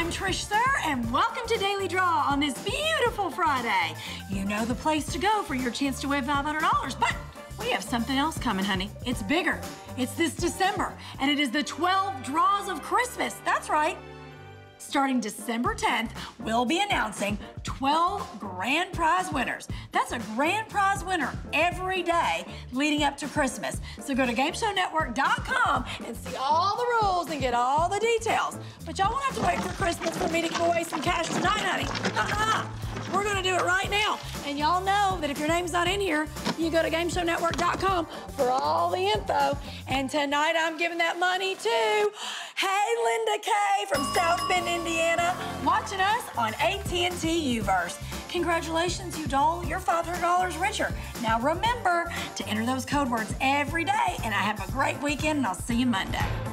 I'm Trish Sir, and welcome to Daily Draw on this beautiful Friday. You know the place to go for your chance to win $500, but we have something else coming, honey. It's bigger. It's this December, and it is the 12 Draws of Christmas. That's right. Starting December 10th, we'll be announcing 12 grand prize winners. That's a grand prize winner every day leading up to Christmas. So go to GameShowNetwork.com and see all the rules and get all the details. But y'all won't have to wait for Christmas for me to give away some cash tonight, honey. We're gonna do it right now. And y'all know that if your name's not in here, you go to GameShowNetwork.com for all the info. And tonight I'm giving that money to, hey, Linda Kay from South Bend, Indiana, watching us on AT&T Uverse. Congratulations, you doll. You're $500 richer. Now remember to enter those code words every day, and I have a great weekend, and I'll see you Monday.